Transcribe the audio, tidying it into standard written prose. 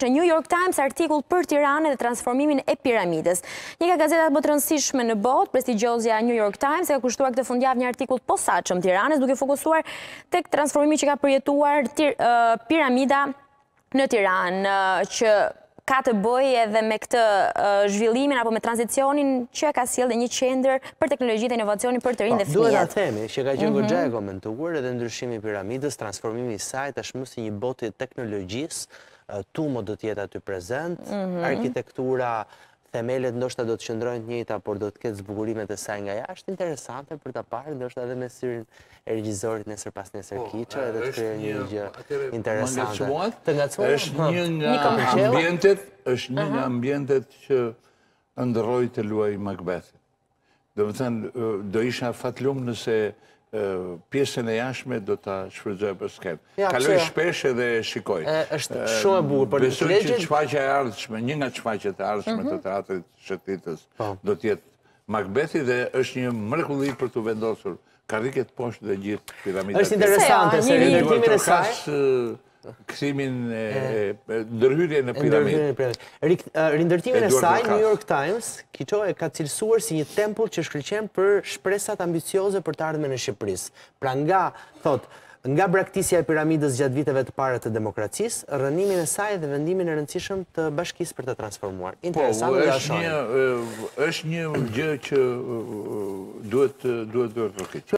New York Times artikull për Tiranën dhe transformimin e piramidës. Një nga gazetat më të rëndësishme në botë, prestigjozja New York Times, ka kushtuar këtë fundjavë një artikull posaçëm Tiranës, duke fokusuar tek transformimi që ka përjetuar piramida në Tiranë, që ka të bëjë edhe me këtë zhvillimin apo me tranzicionin që ka sjellë një qendër për teknologji dhe inovacionin për të rinj dhe fëmijët. Duhet ta themi që ka qenë goxha e komentuar edhe ndryshimi i piramidës, transformimi i saj tashmë si një botë e teknologjisë, tumo do të jetë aty prezent, arkitektura, themelet ndoshta do të qëndrojnë të njëjta, por do të ketë zbukurimet e saj nga jashtë, interesante për ta parë, ndoshta edhe me syrin e regjizorit nesër pas nesër Kiço, edhe të krijojë një gjë interesante. Të ngacmuar? Është një nga ambientet që ëndërroi të luaj Macbethin. Domethënë, do isha fatlum nëse pjesën e jashtme do ta shfrytëzoj për skenë. Kaloj shpesh edhe shikoj. Është shumë e bukur, por besoj që shfaqja e ardhshme, një nga shfaqjet e ardhshme të teatrit Shëtitës do të jetë Macbethi dhe është një mrekulli për të vendosur karriket poshtë dhe gjithë piramidat. Është interesante se rindërtimin e saj, kthimin ndërhyrjen në piramidë. Rindërtimin e saj, New York Times, Kiço e ka cilësuar si një tempull që shkëlqen për shpresat ambicioze për të ardhmen e Shqipërisë. Pra nga braktisja e piramidës gjatë viteve të para të demokracisë, rënimin e saj dhe vendimin e rëndësishëm të bashkisë për të transformuar. Interesante dhe shohim. Është një gjë që duhet rrokit.